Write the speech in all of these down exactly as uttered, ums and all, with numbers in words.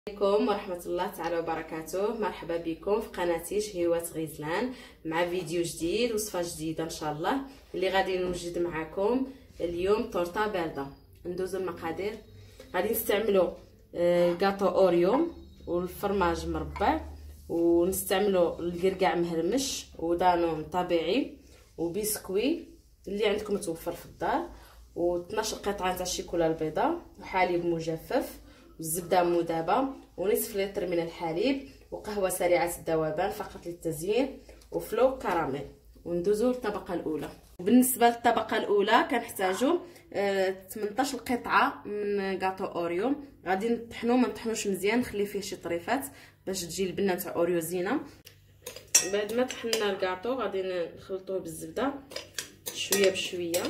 عليكم ورحمة الله تعالى وبركاته. مرحبا بكم في قناتي شهيوات غزلان مع فيديو جديد وصفة جديدة ان شاء الله اللي غادي نوجد معكم اليوم طورطة باردة. ندوزو المقادير. غادي نستعملوا كاطو اوريو والفرماج مربع، ونستعملوا القرقاع مهرمش ودانون طبيعي وبسكوي اللي عندكم متوفر في الدار، و12 قطعه تاع الشيكولا البيضاء وحليب مجفف والزبده مذابه ونصف لتر من الحليب وقهوه سريعه الذوبان فقط للتزيين وفلو كراميل. وندوزو للطبقه الاولى. وبالنسبه للطبقه الاولى كنحتاجوا آه ثمنطاش قطعه من كاطو اوريو. غادي نطحنو، ما نطحنوش مزيان، نخلي فيه شي طريفات باش تجي البنه تاع اوريو زينه. بعد ما طحنا الكاطو غادي نخلطوه بالزبده شويه بشويه.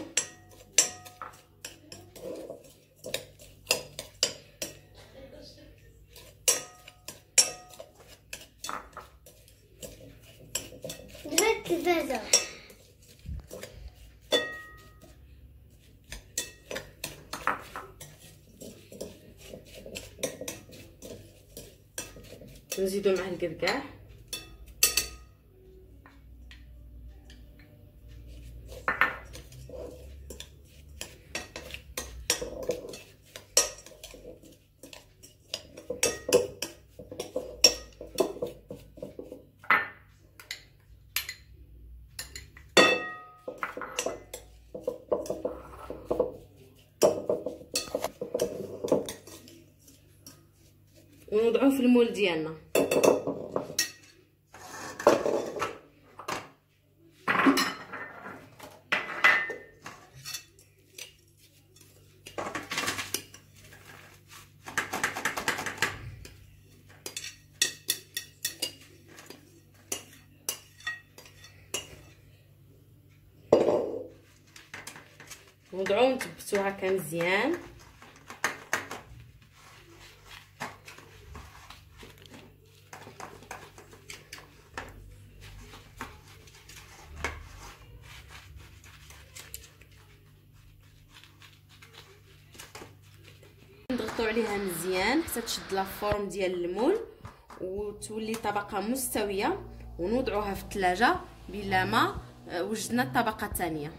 نزيدو معاه القرقاع ونوضعوه في المول ديالنا. نوضعوه ونثبتوه هكا مزيان. نضغطوا عليها مزيان حتى تشد لا فورم ديال المول وتولي طبقه مستويه، ونوضعوها في الثلاجه بلا ما وجدنا الطبقه الثانيه.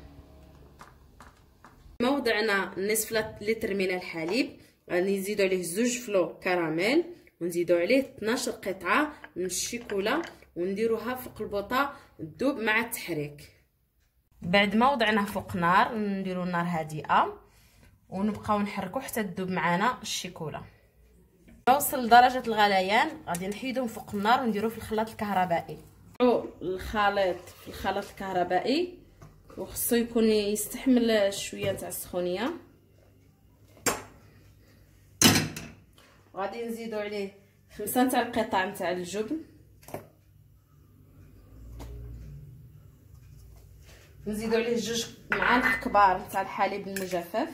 ما وضعنا نصف لتر من الحليب، غادي نزيدوا عليه زوج فلو كراميل ونزيدوا عليه اثناش قطعه من الشيكولا ونديروها فوق البوطه تذوب مع التحريك. بعد ما وضعناه فوق نار نديروا النار هادئه ونبقاو نحركو حتى تذوب معنا الشيكولا. وصل لدرجه الغليان غادي نحيدوه فوق النار ونديروه في الخلاط الكهربائي. الخليط في الخلاط الكهربائي وخصو يكون يستحمل شويه تاع السخونيه. غادي نزيدو عليه خمسة تاع القطع نتاع الجبن، نزيدو عليه جوج معالق كبار تاع الحليب المجفف،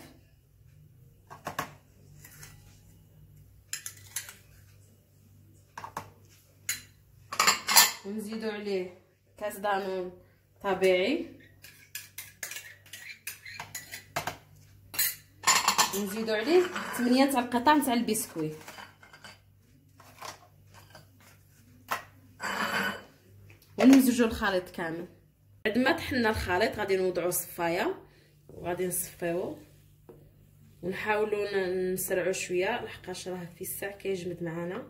ونزيدو عليه كاس دانون طبيعي، ونزيدو عليه ثمانية تاع القطع نتاع البسكوي، ونمزجو الخليط كامل. بعد ما طحنا الخليط غادي نوضعو صفايه وغادي نصفيوه ونحاولوا نسرعوا شويه لحقاش راه في الساع كيجمد معنا.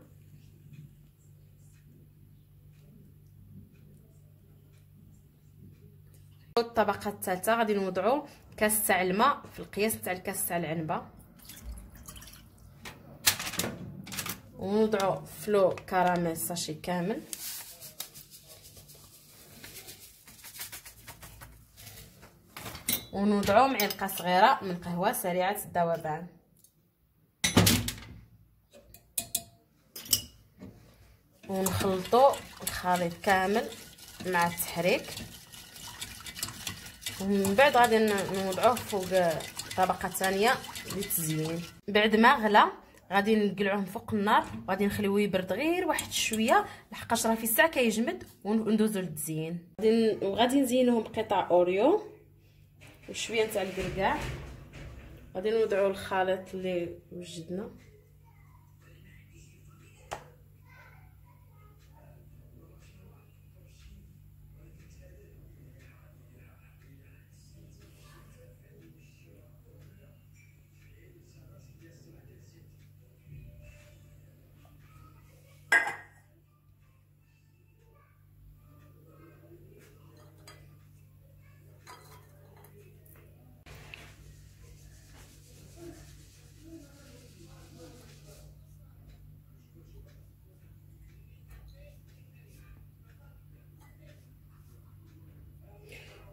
الطبقه الثالثه غادي نوضعوا كاس تاع الماء في القياس تاع الكاس تاع العنبه، ونوضعوا فلو كراميل ساشي كامل، ونوضعوا معلقه صغيره من قهوه سريعه الذوبان، ونخلطوا الخليط كامل مع التحريك. ومن بعد غادي نوضعوه فوق طبقه ثانيه للتزيين. بعد ما غلى غادي نقلعوه فوق النار وغادي نخليوه يبرد غير واحد شويه لحقاش راه في الساعه كيجمد، وندوزو للتزيين. غادي وغادي نزينوه بقطع اوريو وشويه تاع القرقاع. غادي نوضعوا الخليط اللي وجدنا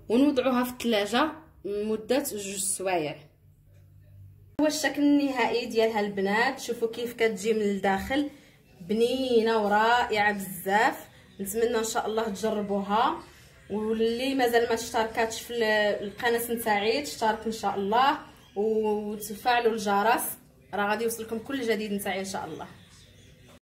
ونوضعوها في الثلاجه مده جوج سوايع. هو الشكل النهائي ديالها البنات، شوفوا كيف كتجي من الداخل، بنينه ورائعه بزاف. نتمنى ان شاء الله تجربوها، واللي مازال ما اشتركاتش في القناه نتاعي تشترك ان شاء الله، وتفعلوا الجرس راه غادي يوصلكم كل جديد نتاعي ان شاء الله.